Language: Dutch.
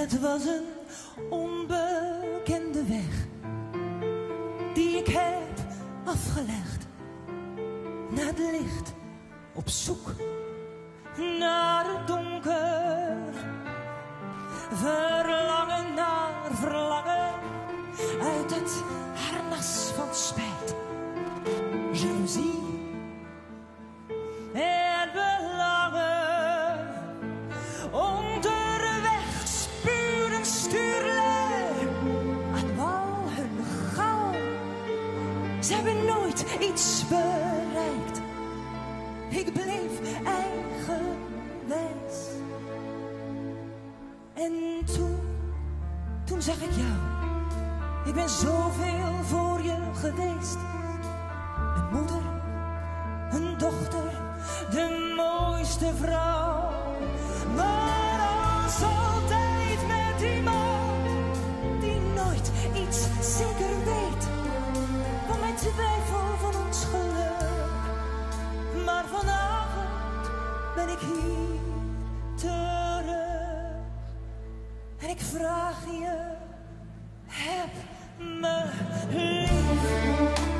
Het was een onbekende weg die ik heb afgelegd naar het licht, op zoek naar het donker. Verlangen naar verlangen uit het harnas van spijt, jaloezie en belangen. Onderweg spuren stuurlui aan wal hun gauw. Ze hebben nooit iets bereikt. Ik bleef eigenwijs. En toen zag ik jou. Ik ben zoveel voor je geweest. Een moeder, een dochter, de mooiste vrouw. Maar als altijd met iemand die nooit iets zeker weet. Van mijn twijfel van ons geluk. Maar vanavond ben ik hier terug. En ik vraag je, heb me lief.